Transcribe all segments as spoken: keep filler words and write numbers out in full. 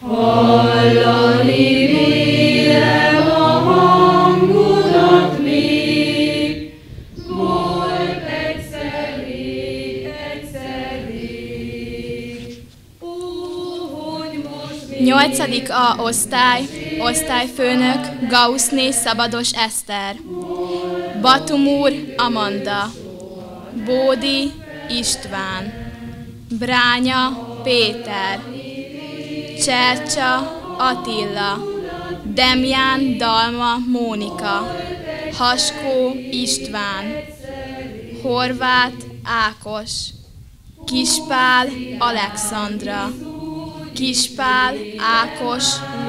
Hallani vélem a hangodat még, volt egyszer rég, egyszer rég. Ó, hogy most még... Nyolcadik A osztály, osztályfőnök Gauszné Szabados Eszter, Batumúr Amanda, Bódi István, Bránya Péter, Csercsa Attila, Demján Dalma Mónika, Haskó István, Horváth Ákos, Kispál Alexandra, Kispál Ákos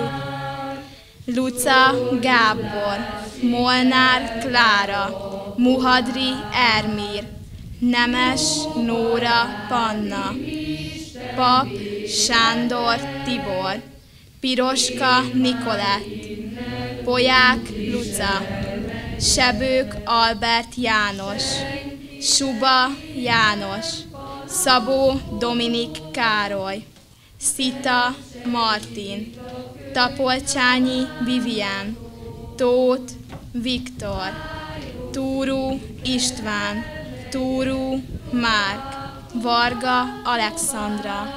Luca Gábor, Molnár Klára, Muhadri Ermír, Nemes Nóra Panna, Pap Sándor Tibor, Piroska Nikolett, Poják Luca, Sebők Albert János, Suba János, Szabó Dominik Károly, Szita Martin, Tapolcsányi Vivian, Tóth Viktor, Túrú István, Túrú Márk, Varga Alexandra.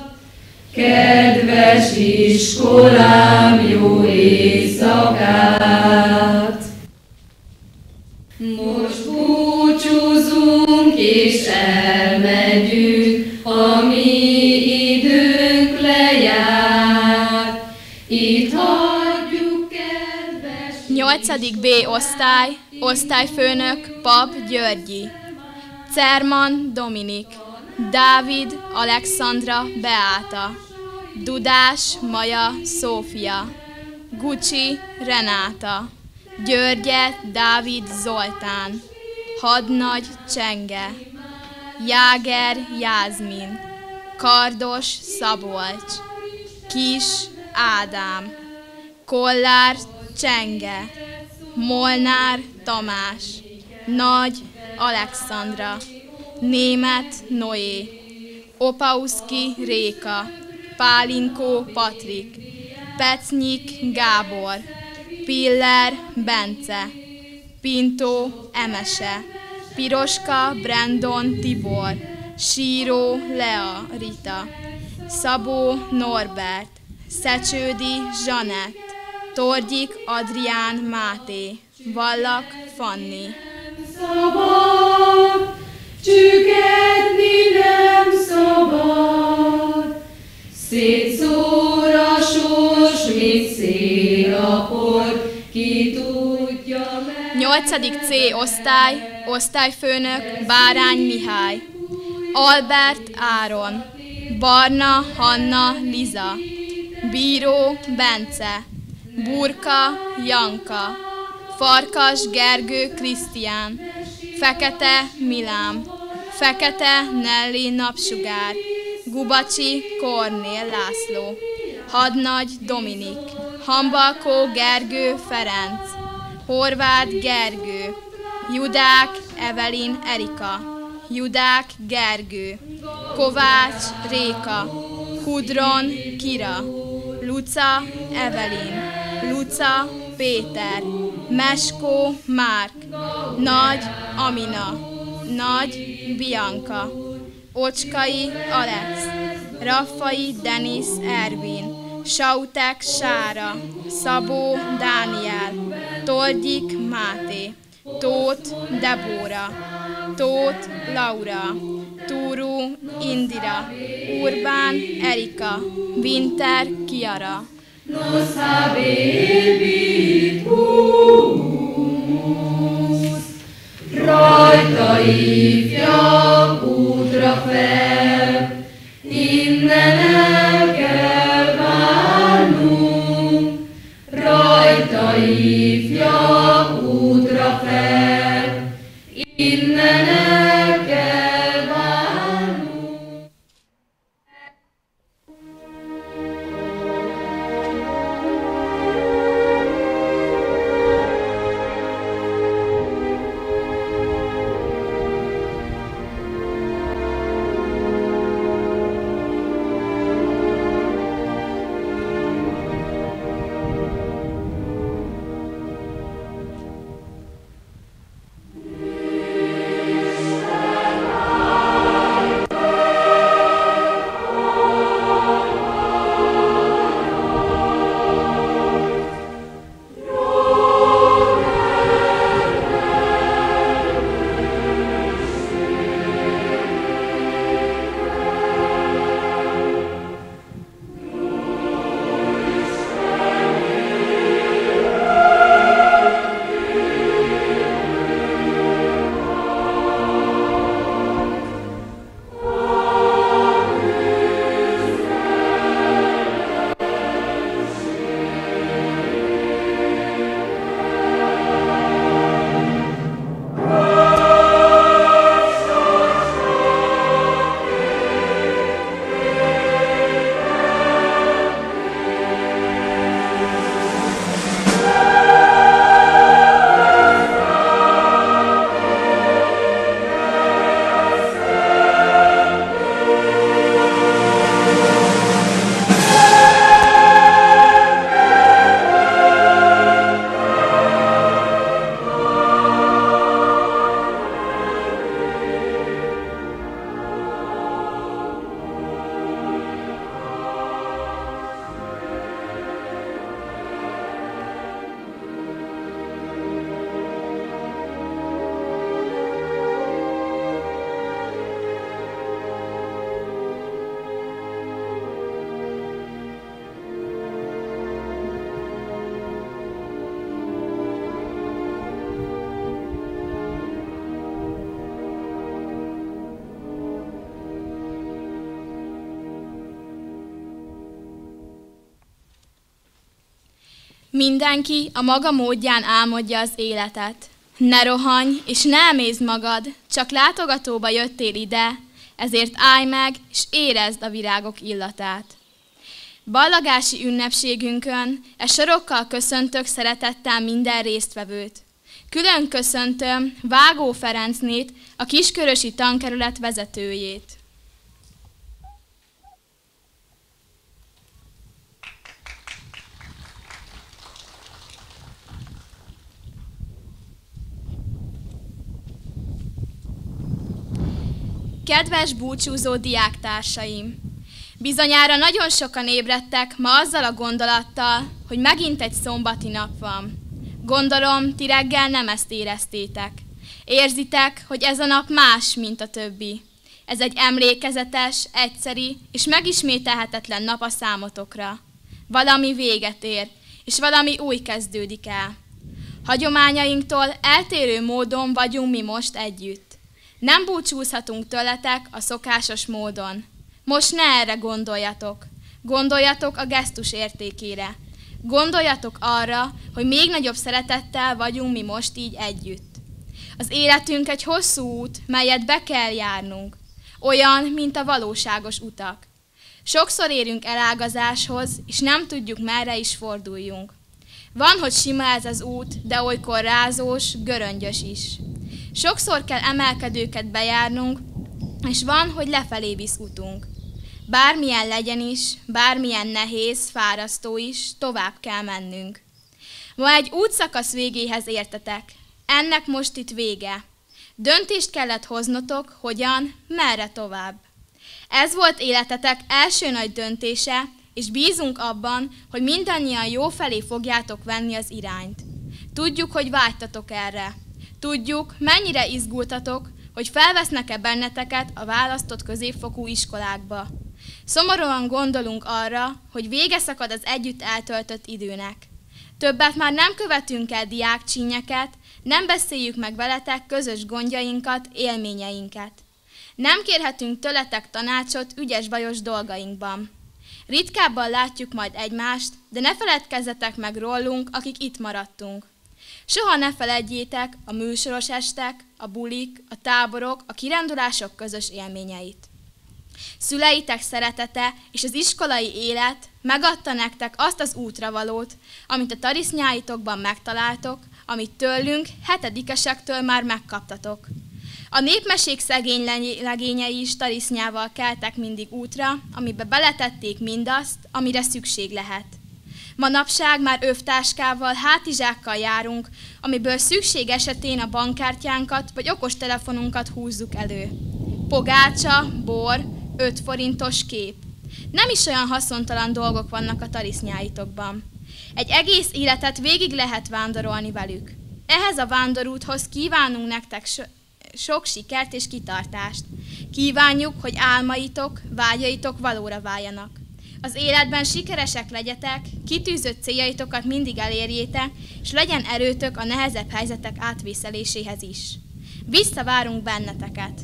Kedves iskolám, jó éjszakát! Most búcsúzunk és elmegyünk, a mi időnk lejárt. Itt hagyjuk, kedves... Nyolcadik B osztály, osztályfőnök Pap Györgyi, Cerman Dominik, Dávid Alexandra Beáta, Dudás Maja Szófia, Gucci Renáta, Györgye Dávid Zoltán, Hadnagy Csenge, Jáger Jázmin, Kardos Szabolcs, Kis Ádám, Kollár Csenge, Molnár Tamás, Nagy Alexandra, Német Noé, Opauszki Réka, Pálinkó Patrik, Pecnyik Gábor, Piller Bence, Pintó Emese, Piroska Brandon Tibor, Síró Lea Rita, Szabó Norbert, Szecsődi Zsanett, Torgyik Adrián Máté, Vallak Fanni. Szabad, csüggedni nem szabad, szétszór a sors, mint szél a por, ki tudja meg. Nyolcadik C osztály, osztályfőnök Bárány Mihály, Albert Áron, Barna Hanna Liza, Bíró Bence, Burka Janka, Farkas Gergő Krisztián, Fekete Milám, Fekete Nelly Napsugár, Gubacsi Kornél László, Hadnagy Dominik, Hambalkó Gergő Ferenc, Horváth Gergő, Judák Evelin Erika, Judák Gergő, Kovács Réka, Hudron Kira, Luca Evelin, Luca Péter, Meskó Márk, Nagy Amina, Nagy Bianca, Ocskai Alex, Raffai Denis Ervin, Sautek Sára, Szabó Dániel, Torgyik Máté, Tóth Debóra, Tóth Laura, Túrú Indira, Urbán Erika, Winter Kiara. Nos habebit húsz, rajta ifjabb útra fel, innen el kell válnunk, rajta ifjabb útra fel, innen el kell válnunk. Mindenki a maga módján álmodja az életet. Ne rohanj, és ne emészd magad, csak látogatóba jöttél ide, ezért állj meg, és érezd a virágok illatát. Ballagási ünnepségünkön e sorokkal köszöntök szeretettel minden résztvevőt. Külön köszöntöm Vágó Ferencnét, a Kiskörösi Tankerület vezetőjét. Kedves búcsúzó diáktársaim! Bizonyára nagyon sokan ébredtek ma azzal a gondolattal, hogy megint egy szombati nap van. Gondolom, ti reggel nem ezt éreztétek. Érzitek, hogy ez a nap más, mint a többi. Ez egy emlékezetes, egyszeri és megismételhetetlen nap a számotokra. Valami véget ér, és valami új kezdődik el. Hagyományainktól eltérő módon vagyunk mi most együtt. Nem búcsúzhatunk tőletek a szokásos módon. Most ne erre gondoljatok. Gondoljatok a gesztus értékére. Gondoljatok arra, hogy még nagyobb szeretettel vagyunk mi most így együtt. Az életünk egy hosszú út, melyet be kell járnunk. Olyan, mint a valóságos utak. Sokszor érünk elágazáshoz, és nem tudjuk, merre is forduljunk. Van, hogy sima ez az út, de olykor rázós, göröngyös is. Sokszor kell emelkedőket bejárnunk, és van, hogy lefelé visz utunk. Bármilyen legyen is, bármilyen nehéz, fárasztó is, tovább kell mennünk. Ma egy útszakasz végéhez értetek. Ennek most itt vége. Döntést kellett hoznotok, hogyan, merre tovább. Ez volt életetek első nagy döntése, és bízunk abban, hogy mindannyian jó felé fogjátok venni az irányt. Tudjuk, hogy vágytatok erre. Tudjuk, mennyire izgultatok, hogy felvesznek-e benneteket a választott középfokú iskolákba. Szomorúan gondolunk arra, hogy vége szakad az együtt eltöltött időnek. Többet már nem követünk el diákcsínyeket, nem beszéljük meg veletek közös gondjainkat, élményeinket. Nem kérhetünk tőletek tanácsot ügyes-bajos dolgainkban. Ritkábban látjuk majd egymást, de ne feledkezzetek meg rólunk, akik itt maradtunk. Soha ne feledjétek a műsoros estek, a bulik, a táborok, a kirándulások közös élményeit. Szüleitek szeretete és az iskolai élet megadta nektek azt az útravalót, amit a tarisznyáitokban megtaláltok, amit tőlünk, hetedikesektől már megkaptatok. A népmesék szegény legényei is tarisznyával keltek mindig útra, amibe beletették mindazt, amire szükség lehet. Manapság már övtáskával, hátizsákkal járunk, amiből szükség esetén a bankkártyánkat vagy okostelefonunkat húzzuk elő. Pogácsa, bor, öt forintos kép. Nem is olyan haszontalan dolgok vannak a tarisznyáitokban. Egy egész életet végig lehet vándorolni velük. Ehhez a vándorúthoz kívánunk nektek so- sok sikert és kitartást. Kívánjuk, hogy álmaitok, vágyaitok valóra váljanak. Az életben sikeresek legyetek, kitűzött céljaitokat mindig elérjétek, és legyen erőtök a nehezebb helyzetek átvészeléséhez is. Visszavárunk benneteket!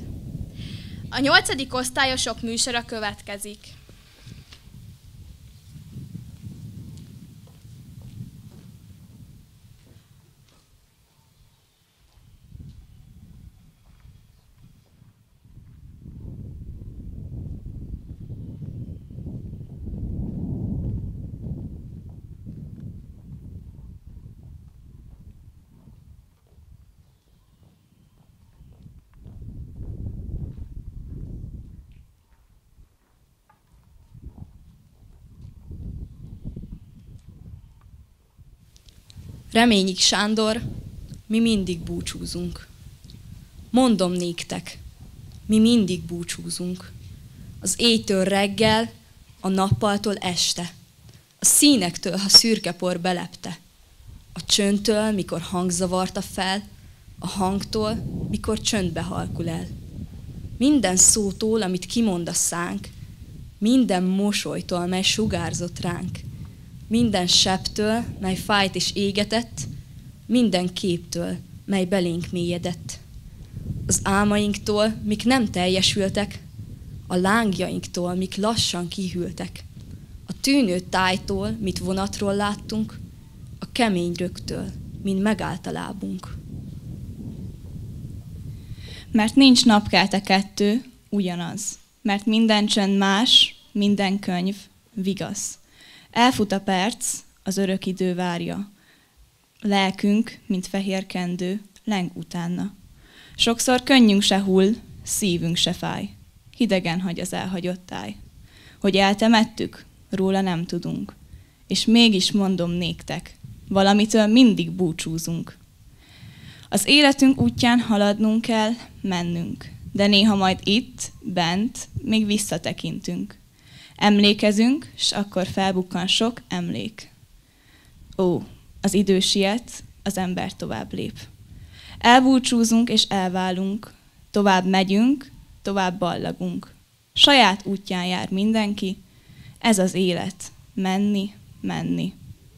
A nyolcadik osztályosok műsora következik. Reményik Sándor, mi mindig búcsúzunk. Mondom néktek, mi mindig búcsúzunk. Az éjtől reggel, a nappaltól este. A színektől, ha szürke por belepte. A csöndtől, mikor hang zavarta fel, a hangtól, mikor csöndbe halkul el. Minden szótól, amit kimond a szánk, minden mosolytól, mely sugárzott ránk. Minden sebtől, mely fájt és égetett, minden képtől, mely belénk mélyedett. Az álmainktól, mik nem teljesültek, a lángjainktól, mik lassan kihűltek. A tűnő tájtól, mit vonatról láttunk, a kemény rögtől, mint megállt a lábunk. Mert nincs napkelte kettő, ugyanaz. Mert minden csönd más, minden könyv vigasz. Elfut a perc, az örök idő várja. Lelkünk, mint fehér kendő, leng utána. Sokszor könnyünk se hull, szívünk se fáj. Hidegen hagy az elhagyott táj. Hogy eltemettük, róla nem tudunk. És mégis mondom néktek, valamitől mindig búcsúzunk. Az életünk útján haladnunk kell, mennünk. De néha majd itt, bent, még visszatekintünk. Emlékezünk, s akkor felbukkan sok emlék. Ó, az idő siet, az ember tovább lép. Elbúcsúzunk és elválunk, tovább megyünk, tovább ballagunk. Saját útján jár mindenki, ez az élet, menni, menni.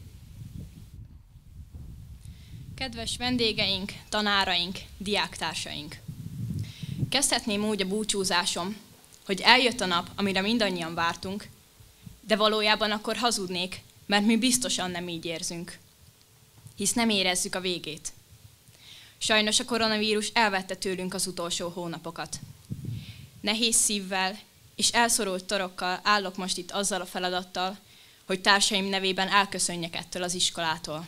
Kedves vendégeink, tanáraink, diáktársaink! Kezdhetném úgy a búcsúzásom, hogy eljött a nap, amire mindannyian vártunk, de valójában akkor hazudnék, mert mi biztosan nem így érzünk. Hisz nem érezzük a végét. Sajnos a koronavírus elvette tőlünk az utolsó hónapokat. Nehéz szívvel és elszorult torokkal állok most itt azzal a feladattal, hogy társaim nevében elköszönjek ettől az iskolától.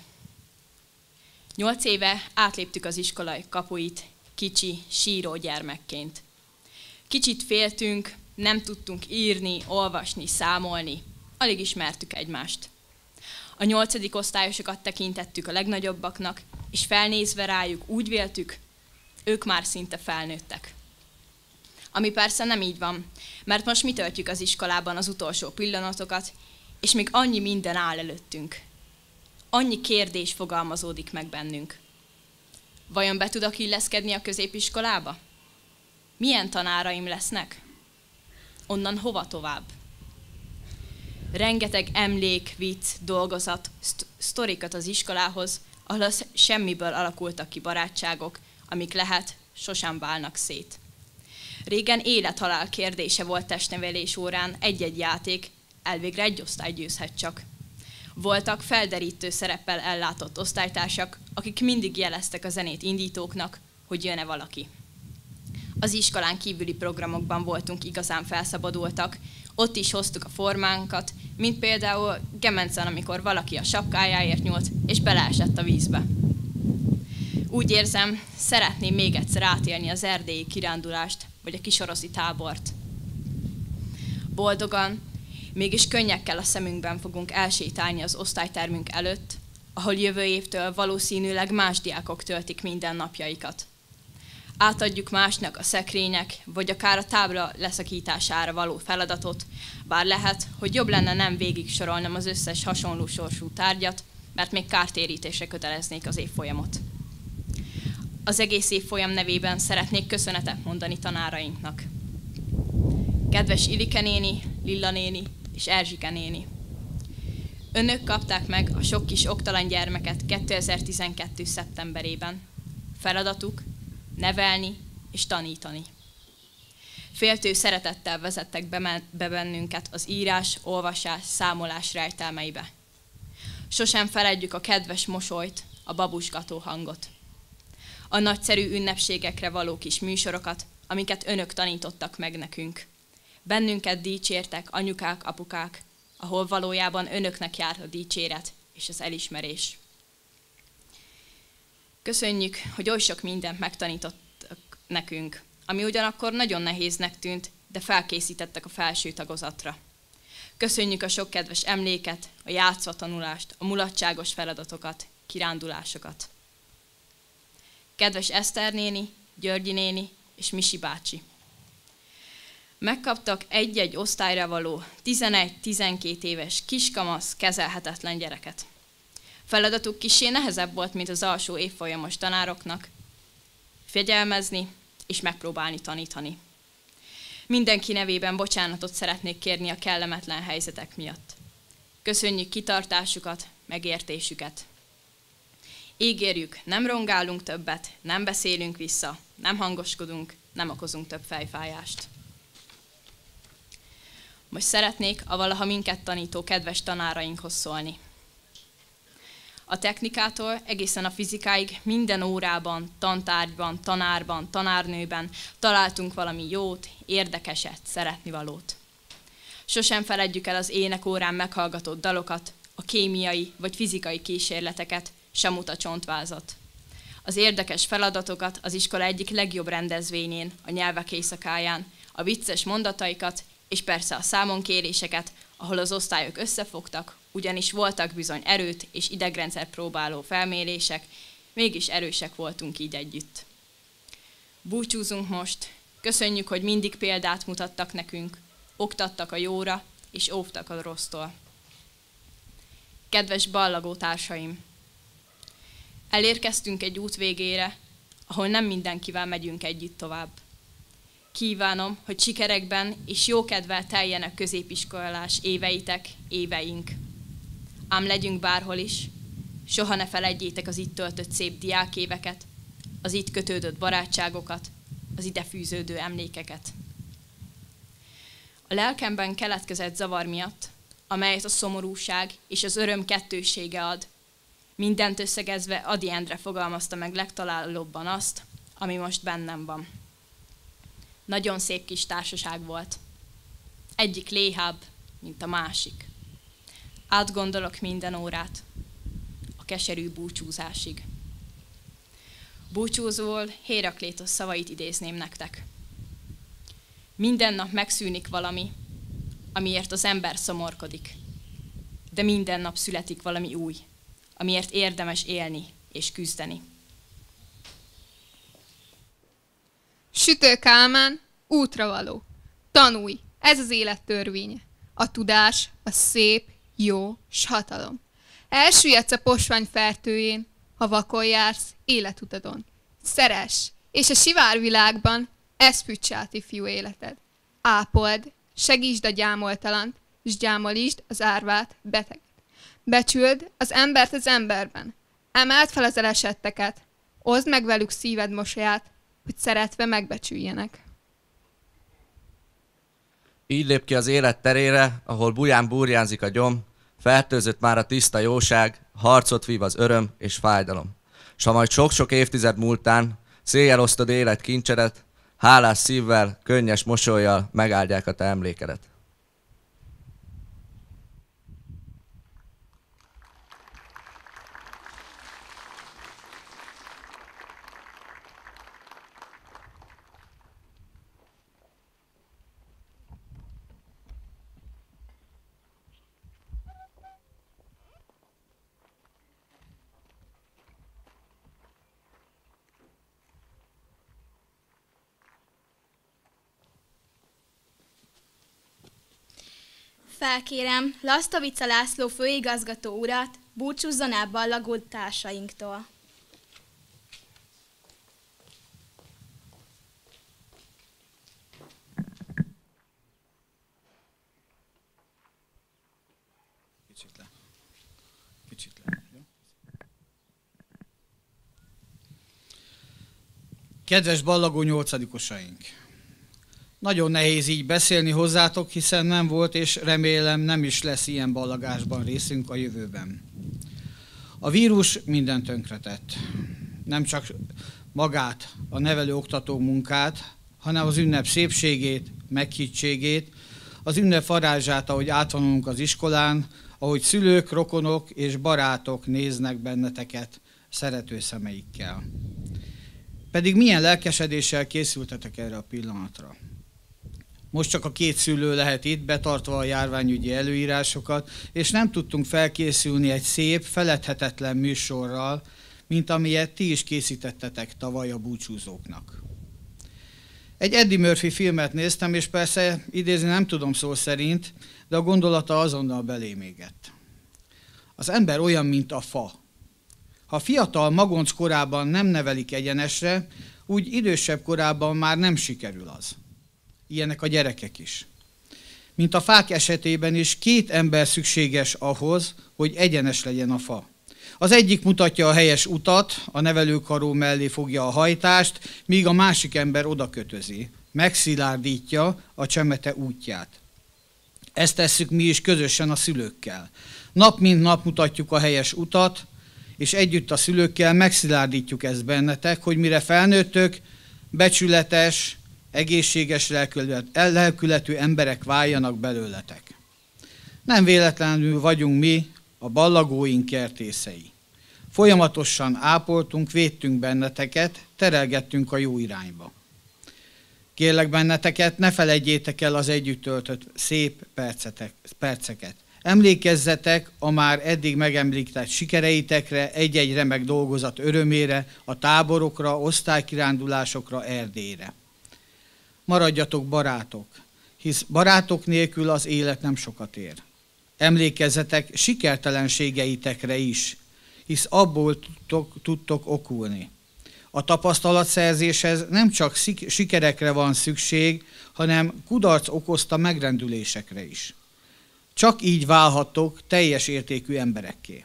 Nyolc éve átléptük az iskolai kapuit, kicsi, síró gyermekként. Kicsit féltünk, nem tudtunk írni, olvasni, számolni. Alig ismertük egymást. A nyolcadik osztályosokat tekintettük a legnagyobbaknak, és felnézve rájuk úgy véltük, ők már szinte felnőttek. Ami persze nem így van, mert most mi töltjük az iskolában az utolsó pillanatokat, és még annyi minden áll előttünk. Annyi kérdés fogalmazódik meg bennünk. Vajon be tudok illeszkedni a középiskolába? Milyen tanáraim lesznek? Onnan hova tovább? Rengeteg emlék, vicc, dolgozat, szt- sztorikat az iskolához, ahol semmiből alakultak ki barátságok, amik lehet, sosem válnak szét. Régen élet-halál kérdése volt testnevelés órán egy-egy játék, elvégre egy osztály győzhet csak. Voltak felderítő szereppel ellátott osztálytársak, akik mindig jeleztek a zenét indítóknak, hogy jön-e valaki. Az iskolán kívüli programokban voltunk igazán felszabadultak, ott is hoztuk a formánkat, mint például Gemencen, amikor valaki a sapkájáért nyúlt, és beleesett a vízbe. Úgy érzem, szeretném még egyszer átélni az erdélyi kirándulást, vagy a kisoroszi tábort. Boldogan, mégis könnyekkel a szemünkben fogunk elsétálni az osztálytermünk előtt, ahol jövő évtől valószínűleg más diákok töltik minden napjaikat. Átadjuk másnak a szekrények, vagy akár a tábla leszakítására való feladatot, bár lehet, hogy jobb lenne nem végig sorolnom az összes hasonló sorsú tárgyat, mert még kártérítésre köteleznék az évfolyamot. Az egész évfolyam nevében szeretnék köszönetet mondani tanárainknak. Kedves Ilike néni, Lilla néni és Erzsike néni. Önök kapták meg a sok kis oktalan gyermeket kétezer-tizenkettő. szeptemberében. Feladatuk nevelni és tanítani. Féltő szeretettel vezettek be bennünket az írás, olvasás, számolás rejtelmeibe. Sosem feledjük a kedves mosolyt, a babusgató hangot. A nagyszerű ünnepségekre való kis műsorokat, amiket önök tanítottak meg nekünk. Bennünket dicsértek anyukák, apukák, ahol valójában önöknek jár a dicséret és az elismerés. Köszönjük, hogy oly sok mindent megtanítottak nekünk, ami ugyanakkor nagyon nehéznek tűnt, de felkészítettek a felső tagozatra. Köszönjük a sok kedves emléket, a játszva tanulást, a mulatságos feladatokat, kirándulásokat. Kedves Eszter néni, Györgyi néni és Misi bácsi. Megkaptak egy-egy osztályra való tizenegy-tizenkét éves kiskamasz, kezelhetetlen gyereket. Feladatuk kissé nehezebb volt, mint az alsó évfolyamos tanároknak. Fegyelmezni és megpróbálni tanítani. Mindenki nevében bocsánatot szeretnék kérni a kellemetlen helyzetek miatt. Köszönjük kitartásukat, megértésüket. Ígérjük, nem rongálunk többet, nem beszélünk vissza, nem hangoskodunk, nem okozunk több fejfájást. Most szeretnék a valaha minket tanító kedves tanárainkhoz szólni. A technikától egészen a fizikáig minden órában, tantárgyban, tanárban, tanárnőben találtunk valami jót, érdekeset, szeretnivalót. Sosem feledjük el az énekórán meghallgatott dalokat, a kémiai vagy fizikai kísérleteket, sem a csontvázat. Az érdekes feladatokat az iskola egyik legjobb rendezvényén, a nyelvek éjszakáján, a vicces mondataikat, és persze a számonkéréseket, ahol az osztályok összefogtak, ugyanis voltak bizony erőt és idegrendszer próbáló felmérések, mégis erősek voltunk így együtt. Búcsúzunk most, köszönjük, hogy mindig példát mutattak nekünk, oktattak a jóra és óvtak a rossztól. Kedves ballagó társaim! Elérkeztünk egy út végére, ahol nem mindenkivel megyünk együtt tovább. Kívánom, hogy sikerekben és jókedvel teljenek középiskolás éveitek, éveink. Ám legyünk bárhol is, soha ne feledjétek az itt töltött szép diákéveket, az itt kötődött barátságokat, az ide fűződő emlékeket. A lelkemben keletkezett zavar miatt, amelyet a szomorúság és az öröm kettősége ad, mindent összegezve Ady Endre fogalmazta meg legtalálóbban azt, ami most bennem van. Nagyon szép kis társaság volt. Egyik léhább, mint a másik. Átgondolok minden órát, a keserű búcsúzásig. Búcsúzóul Héraklétosz szavait idézném nektek. Minden nap megszűnik valami, amiért az ember szomorkodik, de minden nap születik valami új, amiért érdemes élni és küzdeni. Sütő Kálmán, útra való. Tanulj, ez az élet törvénye. A tudás, a szép, jó, s hatalom. Elsüllyedsz a posvány fertőjén, ha vakon jársz életutadon. Szeress, és a sivárvilágban eszpüts át ifjú életed. Ápold, segítsd a gyámoltalant, s gyámolítsd az árvát, beteget. Becsüld az embert az emberben. Emeld fel az elesetteket. Oszd meg velük szíved mosolyát, hogy szeretve megbecsüljenek. Így lép ki az élet terére, ahol buján burjánzik a gyom, fertőzött már a tiszta jóság, harcot vív az öröm és fájdalom. S ha majd sok-sok évtized múltán széjjel osztod élet kincsedet, hálás szívvel, könnyes mosollyal megáldják a te emlékedet. Felkérem Lasztovica László főigazgató urat, búcsúzzon el ballagó társainktól. Kicsit le. Kicsit le. Jó? Kedves ballagó nyolcadikosaink! Nagyon nehéz így beszélni hozzátok, hiszen nem volt, és remélem nem is lesz ilyen ballagásban részünk a jövőben. A vírus mindent tönkretett. Nem csak magát, a nevelő-oktató munkát, hanem az ünnep szépségét, meghittségét, az ünnep varázsát, ahogy átvonulunk az iskolán, ahogy szülők, rokonok és barátok néznek benneteket szerető szemeikkel. Pedig milyen lelkesedéssel készültetek erre a pillanatra. Most csak a két szülő lehet itt, betartva a járványügyi előírásokat, és nem tudtunk felkészülni egy szép, feledhetetlen műsorral, mint amilyet ti is készítettetek tavaly a búcsúzóknak. Egy Eddie Murphy filmet néztem, és persze idézni nem tudom szó szerint, de a gondolata azonnal belém égett. Az ember olyan, mint a fa. Ha fiatal magonc korában nem nevelik egyenesre, úgy idősebb korában már nem sikerül az. Ilyenek a gyerekek is. Mint a fák esetében is két ember szükséges ahhoz, hogy egyenes legyen a fa. Az egyik mutatja a helyes utat, a nevelőkaró mellé fogja a hajtást, míg a másik ember odakötözi, megszilárdítja a csemete útját. Ezt tesszük mi is közösen a szülőkkel. Nap mint nap mutatjuk a helyes utat, és együtt a szülőkkel megszilárdítjuk ezt bennetek, hogy mire felnőttök, becsületes, egészséges lelkületű emberek váljanak belőletek. Nem véletlenül vagyunk mi a ballagóink kertészei. Folyamatosan ápoltunk, védtünk benneteket, terelgettünk a jó irányba. Kérlek benneteket, ne felejtjétek el az együtt töltött szép percetek, perceket. Emlékezzetek a már eddig megemlített sikereitekre, egy-egy remek dolgozat örömére, a táborokra, osztálykirándulásokra, Erdélyre. Maradjatok barátok, hisz barátok nélkül az élet nem sokat ér. Emlékezzetek sikertelenségeitekre is, hisz abból tudtok, tudtok okulni. A tapasztalatszerzéshez nem csak sikerekre van szükség, hanem kudarc okozta megrendülésekre is. Csak így válhattok teljes értékű emberekké.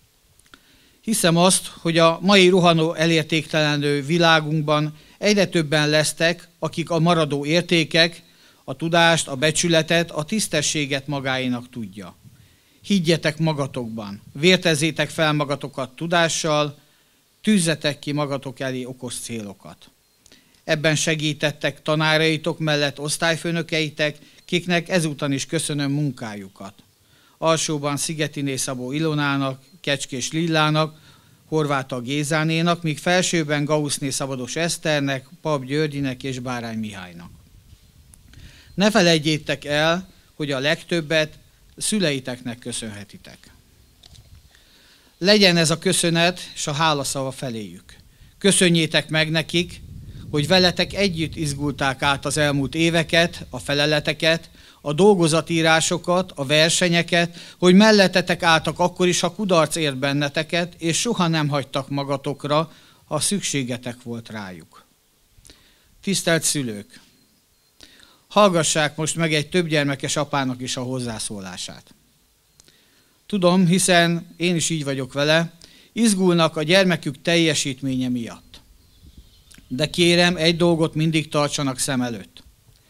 Hiszem azt, hogy a mai rohanó elértéktelenő világunkban egyre többen lesztek, akik a maradó értékek, a tudást, a becsületet, a tisztességet magáénak tudja. Higgyetek magatokban, vértezzétek fel magatokat tudással, tűzzetek ki magatok elé okos célokat. Ebben segítettek tanáraitok mellett osztályfőnökeitek, kiknek ezúton is köszönöm munkájukat. Alsóban Szigetiné Szabó Ilonának, Kecskés Lillának, Horváth Gézánénak, míg felsőben Gauszné Szabados Eszternek, Pap Györgyinek és Bárány Mihálynak. Ne felejtjétek el, hogy a legtöbbet szüleiteknek köszönhetitek. Legyen ez a köszönet és a hálaszava feléjük. Köszönjétek meg nekik, hogy veletek együtt izgulták át az elmúlt éveket, a feleleteket, a dolgozatírásokat, a versenyeket, hogy mellettetek álltak akkor is, ha kudarc ért benneteket, és soha nem hagytak magatokra, ha szükségetek volt rájuk. Tisztelt szülők! Hallgassák most meg egy többgyermekes apának is a hozzászólását. Tudom, hiszen én is így vagyok vele, izgulnak a gyermekük teljesítménye miatt. De kérem, egy dolgot mindig tartsanak szem előtt.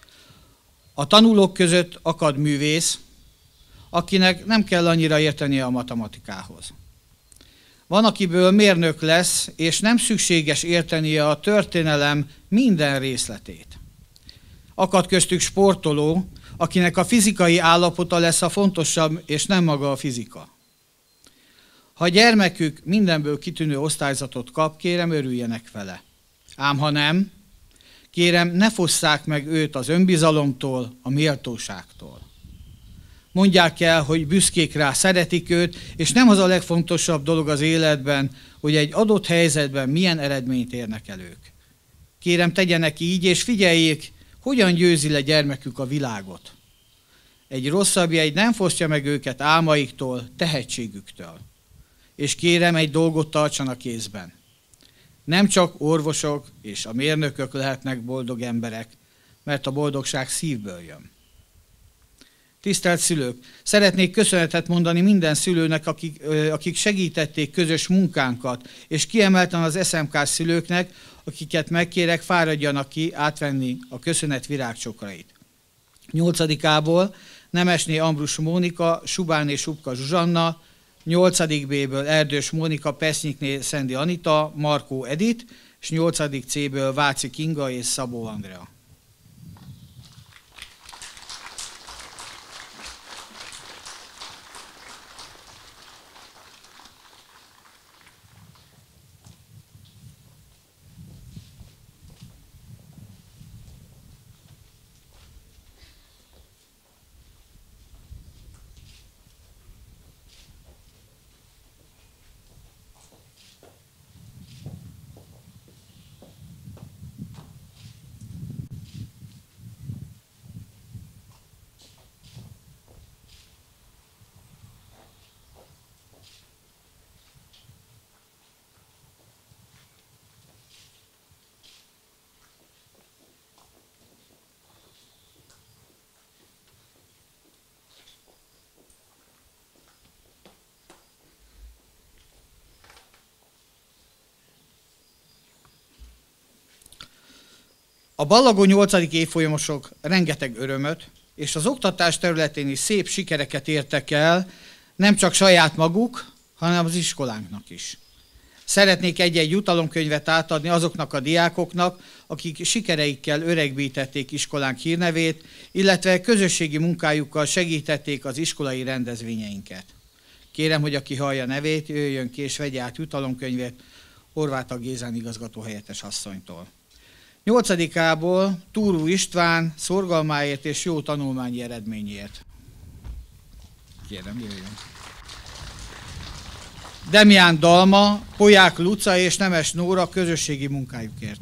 A tanulók között akad művész, akinek nem kell annyira értenie a matematikához. Van, akiből mérnök lesz, és nem szükséges értenie a történelem minden részletét. Akad köztük sportoló, akinek a fizikai állapota lesz a fontosabb, és nem maga a fizika. Ha a gyermekük mindenből kitűnő osztályzatot kap, kérem, örüljenek vele. Ám ha nem, kérem, ne fosszák meg őt az önbizalomtól, a méltóságtól. Mondják el, hogy büszkék rá, szeretik őt, és nem az a legfontosabb dolog az életben, hogy egy adott helyzetben milyen eredményt érnek el ők. Kérem, tegyenek így, és figyeljék, hogyan győzi le gyermekük a világot. Egy rosszabb jegy nem fosztja meg őket álmaiktól, tehetségüktől. És kérem, egy dolgot tartsanak észben. Nem csak orvosok és a mérnökök lehetnek boldog emberek, mert a boldogság szívből jön. Tisztelt szülők, szeretnék köszönetet mondani minden szülőnek, akik, akik segítették közös munkánkat, és kiemelten az es em ká-s szülőknek, akiket megkérek, fáradjanak ki átvenni a köszönet virágcsokrait. Nyolcadikából Nemesné Ambrus Mónika, Subáné Subka Zsuzsanna, nyolcadik bé-ből Erdős Mónika, Pesznyikné Szendi Anita, Markó Edit, és nyolcadik cé-ből Váci Kinga és Szabó Andrea. A ballagó nyolcadik évfolyamosok rengeteg örömöt, és az oktatás területén is szép sikereket értek el, nem csak saját maguk, hanem az iskolánknak is. Szeretnék egy-egy jutalomkönyvet átadni azoknak a diákoknak, akik sikereikkel öregbítették iskolánk hírnevét, illetve közösségi munkájukkal segítették az iskolai rendezvényeinket. Kérem, hogy aki hallja nevét, jöjjön ki és vegye át jutalomkönyvét Horváth Gézán igazgatóhelyettes asszonytól. Nyolcadikából Túró István szorgalmáért és jó tanulmányi eredményért. Kérem, jöjjön. Demián Dalma, Polyák Luca és Nemes Nóra közösségi munkájukért.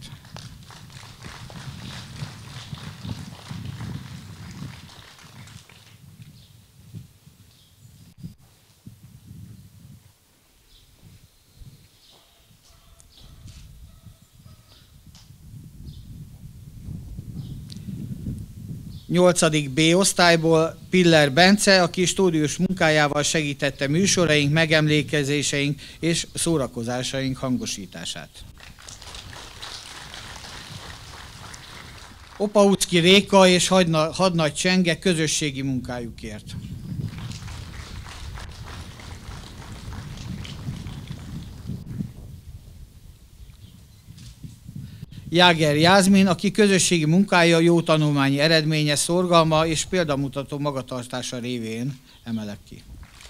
nyolcadik B osztályból Piller Bence, aki stúdiós munkájával segítette műsoraink, megemlékezéseink és szórakozásaink hangosítását. Opaucki Réka és Hadnagy Csenge közösségi munkájukért. Jáger Jászmin, aki közösségi munkája, jó tanulmányi eredménye, szorgalma és példamutató magatartása révén emelek ki.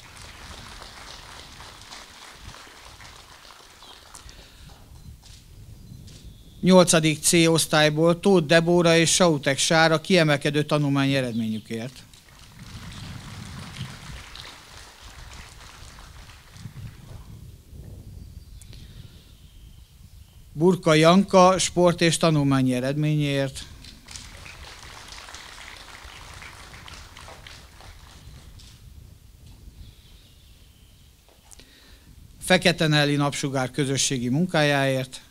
nyolcadik C osztályból Tóth Debóra és Sautek Sára kiemelkedő tanulmányi eredményükért. Burka Janka sport és tanulmányi eredményért. Fekete Nelly Napsugár közösségi munkájáért.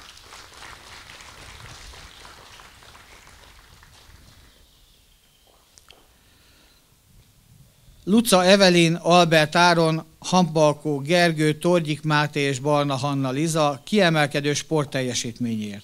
Luca Evelin, Albert Áron, Hambalkó Gergő, Torgyik Máté és Barna Hanna Liza kiemelkedő sportteljesítményért.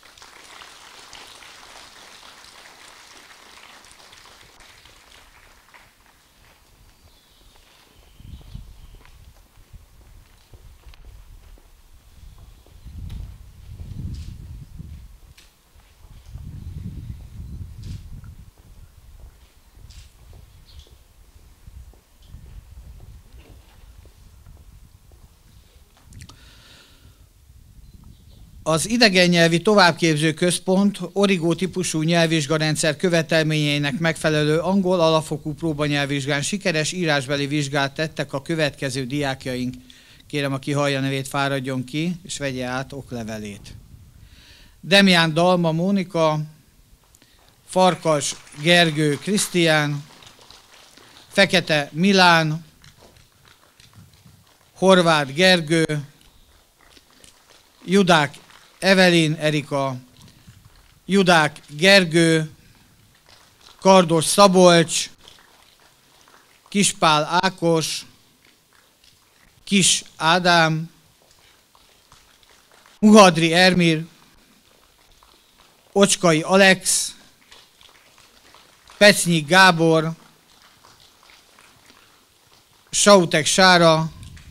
Az idegennyelvi továbbképző központ origó típusú nyelvvizsgarendszer követelményeinek megfelelő angol alapfokú próbanyelvvizsgán sikeres írásbeli vizsgát tettek a következő diákjaink. Kérem, aki hallja nevét, fáradjon ki, és vegye át oklevelét. Demián Dalma Mónika, Farkas Gergő Krisztián, Fekete Milán, Horváth Gergő, Judák Evelin Erika, Judák Gergő, Kardos Szabolcs, Kispál Ákos, Kis Ádám, Muhadri Ermir, Ocskai Alex, Pecnyi Gábor, Sautek Sára,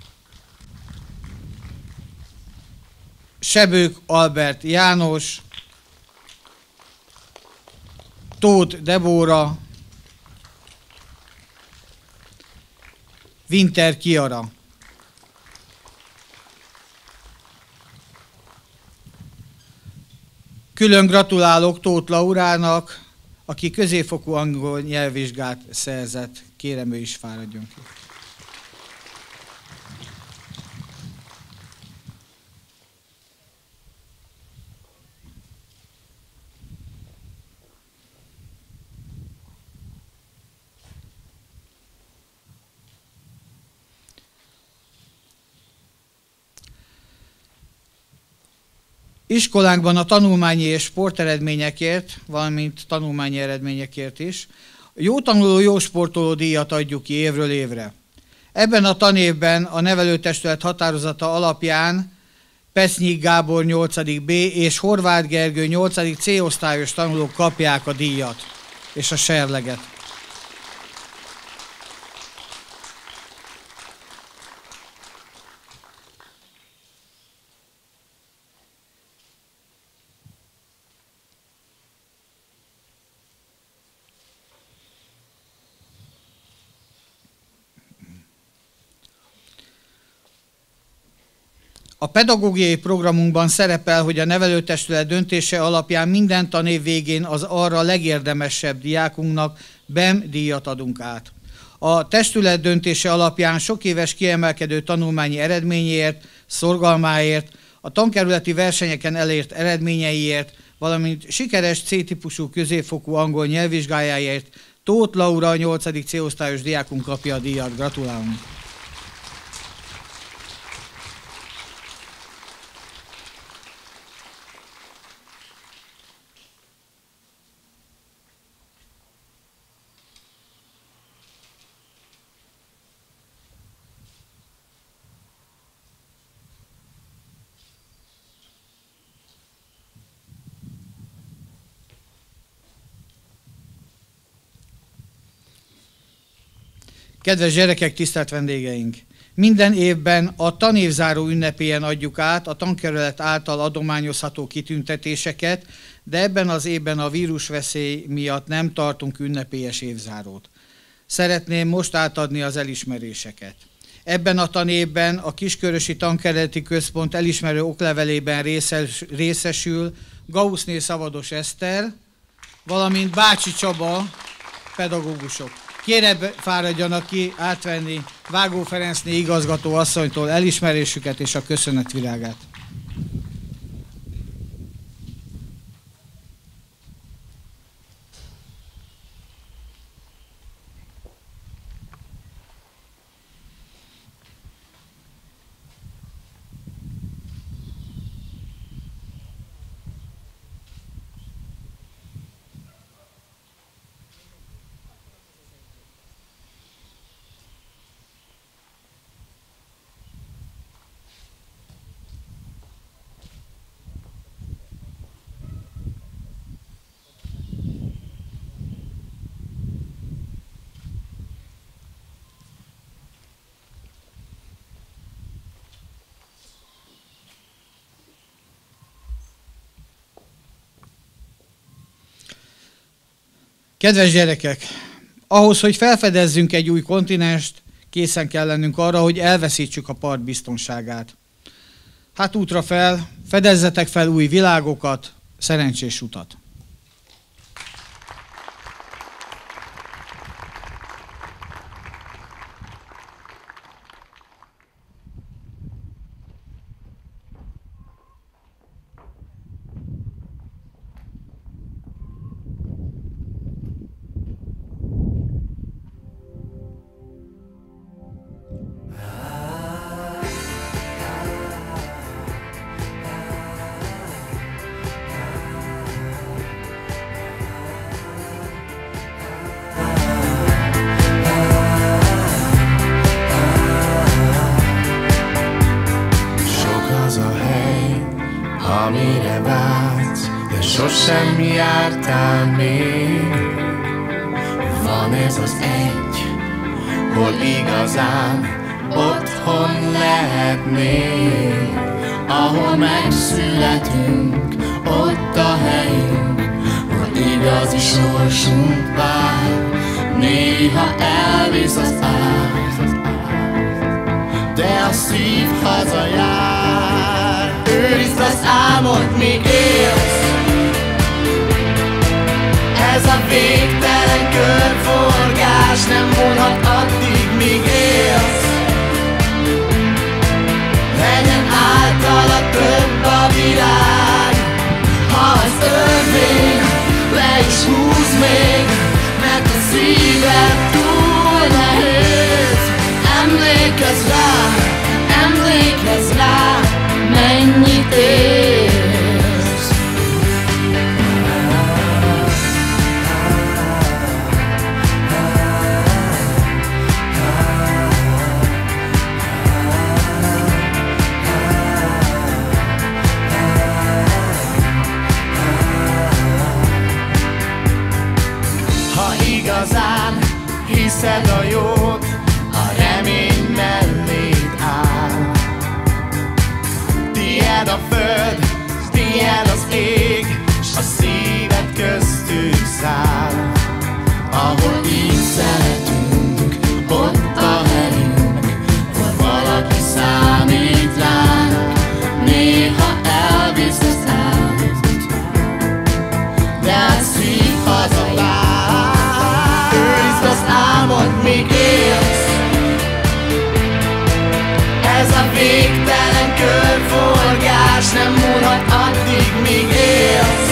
Sebők Albert János, Tóth Debóra, Winter Kiara. Külön gratulálok Tóth Laurának, aki középfokú angol nyelvvizsgát szerzett. Kérem, ő is fáradjon ki. Iskolánkban a tanulmányi és sporteredményekért, valamint tanulmányi eredményekért is jó tanuló, jó sportoló díjat adjuk ki évről évre. Ebben a tanévben a nevelőtestület határozata alapján Pecnyi Gábor nyolcadik B és Horváth Gergő nyolcadik C osztályos tanulók kapják a díjat és a serleget. A pedagógiai programunkban szerepel, hogy a nevelőtestület döntése alapján minden tanév végén az arra legérdemesebb diákunknak B E M díjat adunk át. A testület döntése alapján sok éves kiemelkedő tanulmányi eredményéért, szorgalmáért, a tankerületi versenyeken elért eredményeiért, valamint sikeres C-típusú középfokú angol nyelvvizsgájáért Tóth Laura, nyolcadik C-osztályos diákunk kapja a díjat. Gratulálunk! Kedves gyerekek, tisztelt vendégeink! Minden évben a tanévzáró ünnepélyen adjuk át a tankerület által adományozható kitüntetéseket, de ebben az évben a vírusveszély miatt nem tartunk ünnepélyes évzárót. Szeretném most átadni az elismeréseket. Ebben a tanévben a Kiskörösi Tankerületi Központ elismerő oklevelében részes, részesül Gauszné Szavados Eszter, valamint Bácsi Csaba pedagógusok. Kérem, fáradjanak ki átvenni Vágó Ferencné igazgató asszonytól elismerésüket és a köszönetvirágát. Kedves gyerekek, ahhoz, hogy felfedezzünk egy új kontinenst, készen kell lennünk arra, hogy elveszítsük a part biztonságát. Hát útra fel, fedezzetek fel új világokat, szerencsés utat! amire vágysz, de sosem jártál még. Van ez az egy, hol igazán otthon lehetnénk, ahol megszületünk, ott a helyünk, hol igazi sorsunk vár. Néha elvisz az át, de a szív hazajár. Őrizd az álmod, míg élsz, ez a végtelen körforgás nem vonhat addig, míg élsz. Legyen általa több a világ, ha az örvény, le is húz még, mert a szíved túl nehéz. Emlékezz rá, emlékezz rá, mennyit érsz. Ha igazán hiszed a jót, a remény melléd áll. Tied a föld, tied az ég, s a szíved köztük száll. Ahol így szeretünk, ott a helyünk, hol valaki számít ránk. más nem múlhat addig, míg élsz.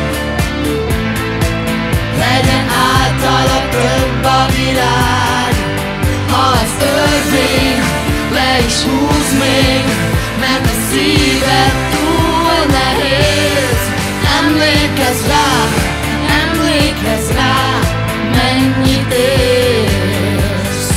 Legyen általa több a világ, ha az örvény le is húz még, mert a szíved túl nehéz. Emlékezz rá, emlékezz rá, mennyit érsz.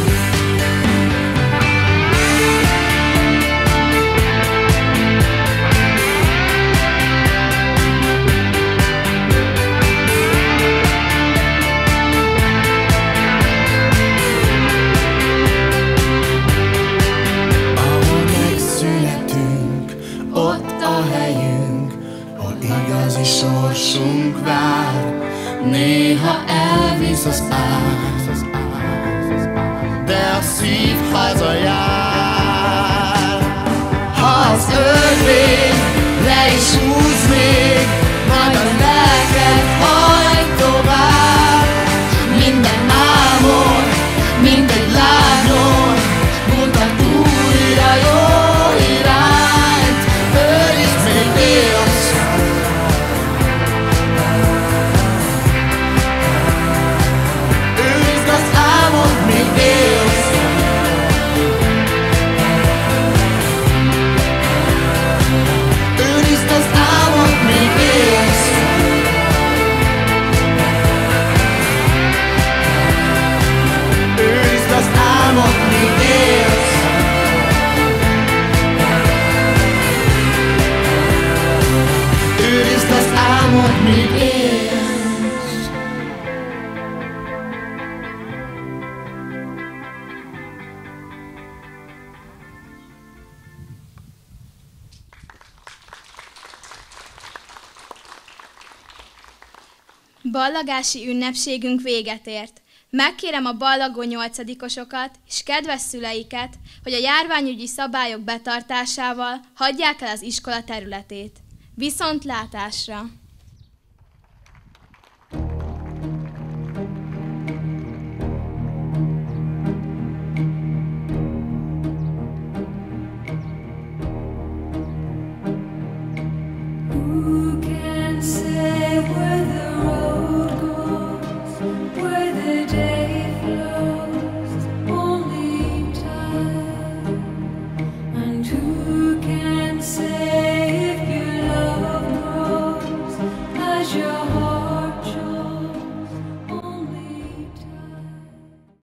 Ahol megszületünk, ott a helyünk, hol igazi sorsunk vár. Néha elvisz az ár, de a szív hazajár. Ha az örvény le is húz még, majd a lelked hajt tovább. Minden álmod, mint egy lábnyom, mutat újra jó irányt. Őrizd, még élsz. Őrizd az álmod, még élsz. Őrizd az álmod, még élsz. Őrizd az álmod, még élsz. Őrizd az álmod, még élsz. Ballagási ünnepségünk véget ért. Megkérem a ballagó nyolcadikosokat és kedves szüleiket, hogy a járványügyi szabályok betartásával hagyják el az iskola területét. Viszontlátásra!